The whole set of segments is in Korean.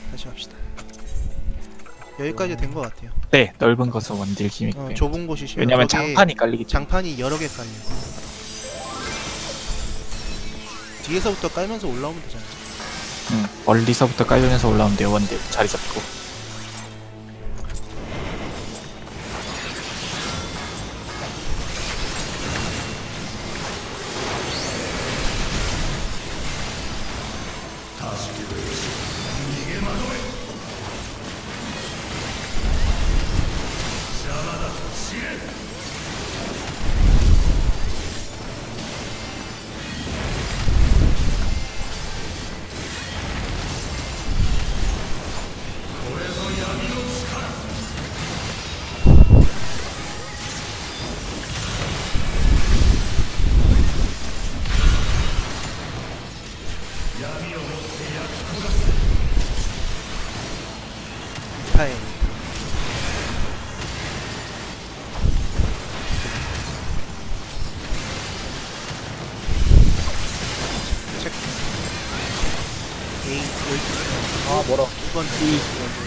다시 갑시다. 여기까지 된 것 같아요. 네, 넓은 곳은 원딜 힘이 좁은 곳이시면 왜냐면 벽에 장판이 깔리기 때문에. 장판이 여러 개 깔려요. 뒤에서부터 깔면서 올라오면 되잖아요. 멀리서부터 깔면서 올라오면 돼요. 원딜 자리 잡고. 타임. 체크. A 12. 아 뭐라 2번 이.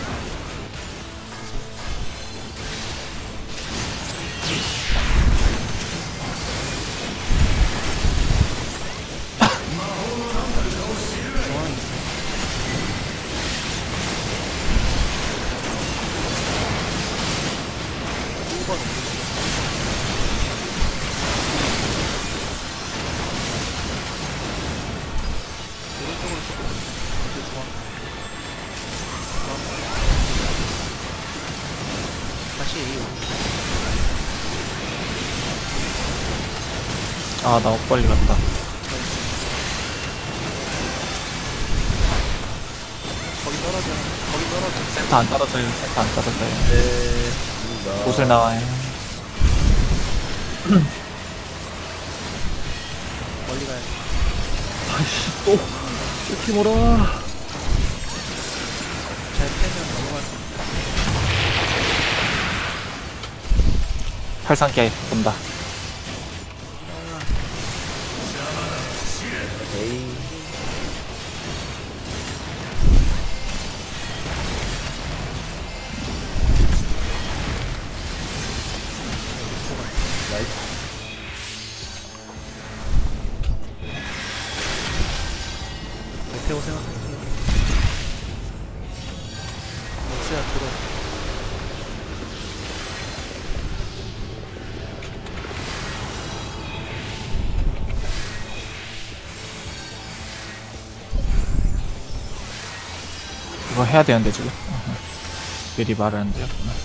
중앙에 있어요. 오른쪽으로 이제 중앙. 다시 A. 아, 나 빨리 갔다. 거기 떨어져. 거기 떨어져. 센터 안 떨어져요. 센터 안 떨어져요. 네 입니다. 곳을 나와요. 멀리 가야 돼. 아이씨 또 이렇게 뭐라 잘 빼면 넘어갈 수 있다. 팔상기에 본다. 에이 나이스 메테오 생각할게요. 엑스야 들어. 이거 해야 되는데 지금. 미리 말하는데요.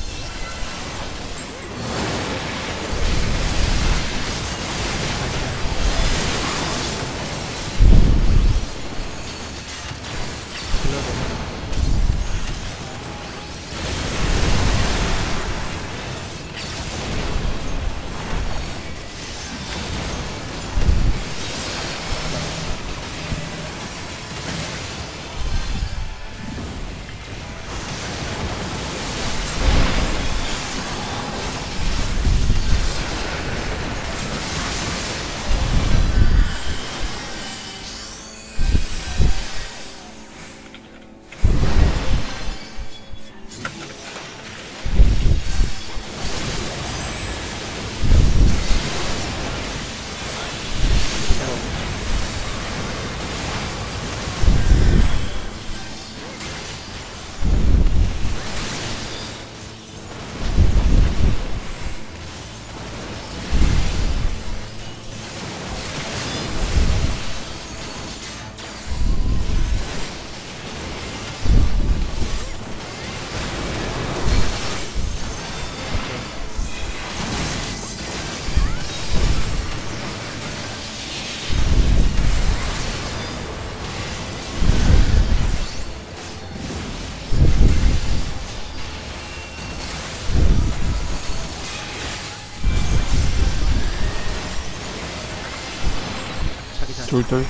둘둘.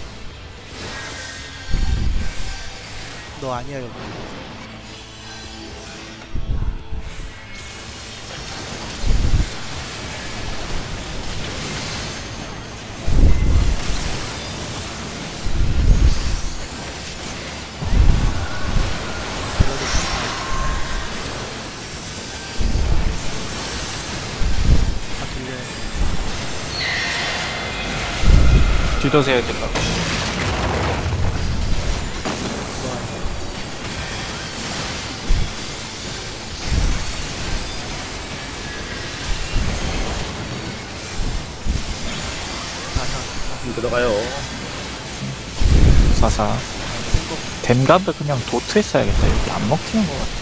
너 아니야 여기. 지도 세야 된다. 들어가요. 사사. 댐갑을 그냥 도트 했어야겠다. 여기 안 먹히는 것 같아.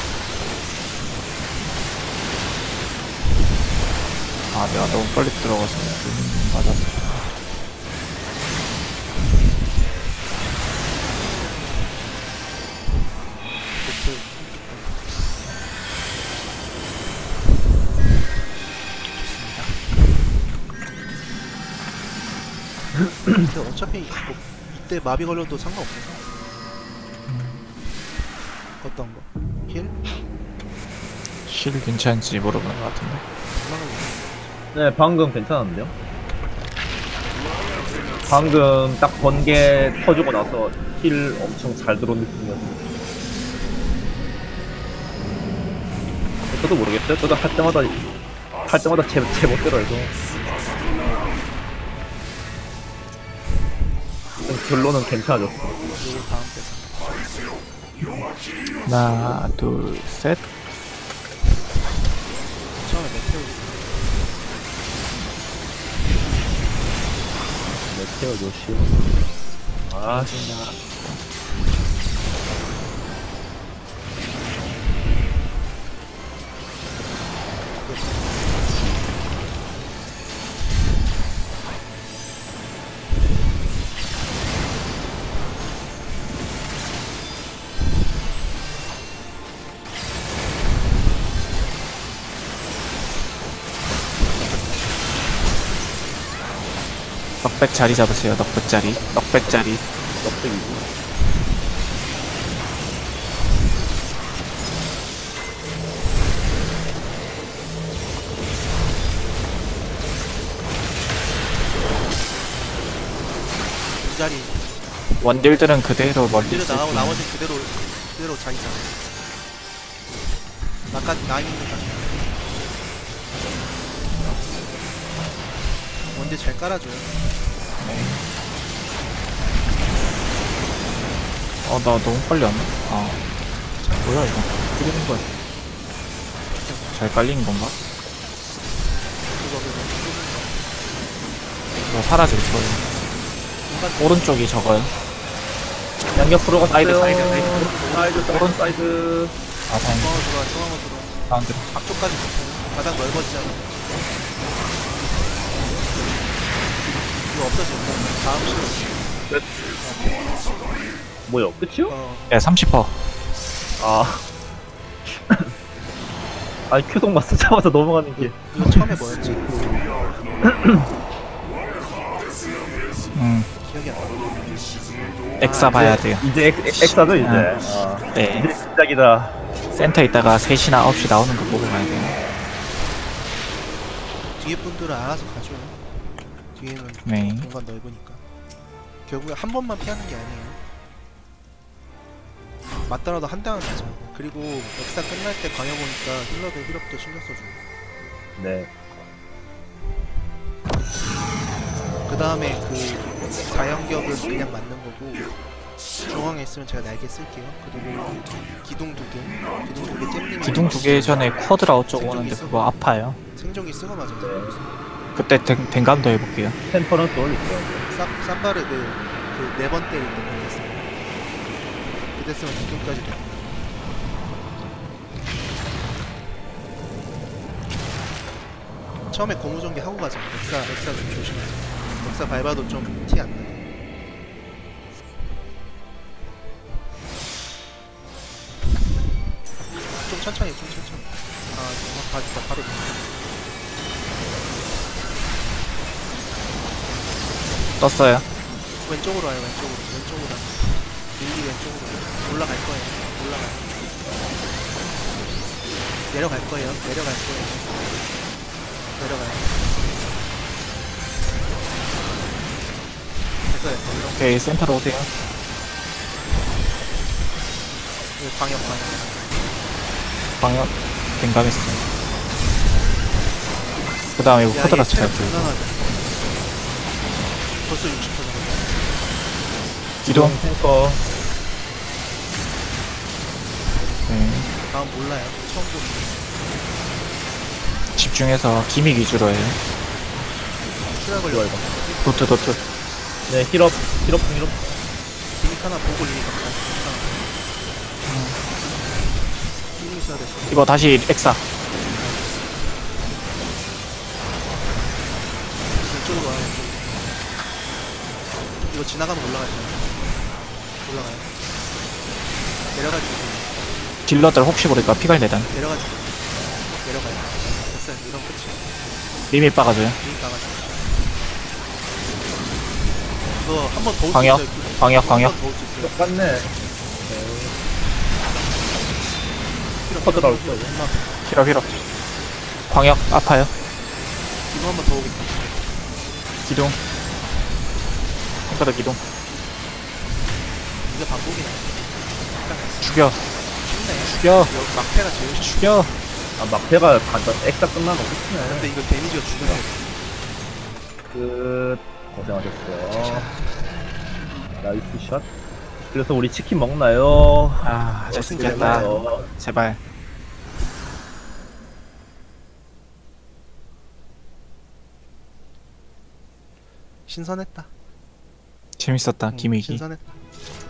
아, 내가 너무 빨리 들어가서 맞았어. 근데 어차피 뭐 이때 마비 걸려도 상관없어서. 어떤 거? 힐? 실 괜찮은지 물어보는 것 같은데. 네, 방금 괜찮은데요? 방금 딱 번개 터지고 나서 힐 엄청 잘 들어온 느낌이었어요. 저도 모르겠어요. 저도 할 때마다 제 멋대로 해서. 결론은 괜찮아졌어. 그리고 다음 패스. 하나, 둘, 셋. 처음에 메테오 있어. 메테오 조심. 아, 넉백 자리 잡으세요. 넉백 자리. 넉백 자리. 넉백이고. 이 자리. 원딜들은 그대로 멀리 뒤로 있을 나가고 뿐. 나머지 그대로 자기 잡아. 아까 나 있는 거 아니야. 원딜 잘 깔아줘요. 나 너무 빨리 왔네. 아, 뭐야 이거? 끌리는 거야. 잘 깔린 건가? 그거 이거 사라질 거예요. 중간 오른쪽이 적어요. 양옆 프로가 사이드, 떴어요. 사이드, 사이드. 오른 사이드. 아, 다행이다. 중앙으로 들어와. 중앙으로 들어와. 가운데로. 앞쪽까지 붙어요. 바닥 넓어지잖아. 이거 없어지고 다음 실. 뭐요? 끝이요? 네, 30%. 아. 아니, 큐동 마스 잡아서 넘어가는 게. 이거 처음에 뭐였지? 기억이 안 나. 엑사 봐야 돼요. 이제 엑사죠, 이제. 아. 아. 네. 이제 시작이다. 센터 있다가 3시나 9시 나오는 거 보고 가야 돼요. 뒤에 분들은 알아서 가줘요. 뒤에는 네. 공간 넓으니까. 결국에 한 번만 피하는 게 아니에요. 맞더라도 한 대만 맞아. 그리고 엑사 끝날 때 광역 보니까 힐러들 힐업도 신경 써주고. 네. 그 다음에 그 자연격은 그냥 맞는 거고, 중앙에 있으면 제가 날개 쓸게요. 그리고 기둥 두 개 잼님이 기둥 2개 전에 쿼드라웃 쪽 오는데 그거 아파요. 생존기 쓰고 맞아요. 그때 댕감도 해볼게요. 템퍼런 또 올릴게요. 쌈바를 네 번 때릴 때 그랬어요. 그때 쓰면 기둥까지 돼. 처음에 고무전기 하고 가자. 엑사 좀 조심하자. 엑사 밟아도 좀 티 안 나게. 좀 천천히. 아, 바로 떴어요. 왼쪽으로 와요. 왼쪽으로. 밀리 왼쪽으로 올라갈 거예요. 내려갈 거예요. 내려가요. 됐어요. 오케이, 센터로 오세요. 이거 방역. 방역 댕감했어요. 그 다음에 이거 쿼드라스 잘 야, 들고. 이게 벌써 60% 남았다. 기동. 탱커. 네. 다음 몰라요. 처음 보는 집중해서 기믹 위주로 해요. 출혈 좋아, 걸려. 이거. 도트. 네, 힐업. 기믹 하나 보고 리니까 기믹 있어야 됐어. 이거 다시 엑사. 이쪽으로 와요. 이거 지나가면 올라가잖아요. 올라가요. 내려가지고 딜러들 혹시 모르니까 피갈 내단. 내려가지고 내려가요. 됐어요. 이런 끝이에요. 리밋 박아줘요. 리니까 가지고 이거 한 번 더 올 수 광역. 있어요. 광역. 한번 더 올 수 있어요. 똑같네. 필요 커드 나올 거예요. 힐업. 광역 아파요. 이거 한 번 더 오겠다. 기동. 탱커들 기동. 이게 반복이네. 죽여. 쉽네. 죽여. 여기 막패가 제일 쉽. 죽여. 아, 막패가 간단, 엑사 끝나면 근데 끝이네. 이거 데미지가 죽어요. 끝. 고생하셨어요. 나이스 샷. 그래서 우리 치킨 먹나요? 아, 치킨 됐다. 먹나요? 제발. 신선했다. 재밌었다. 기믹이. 신선했다.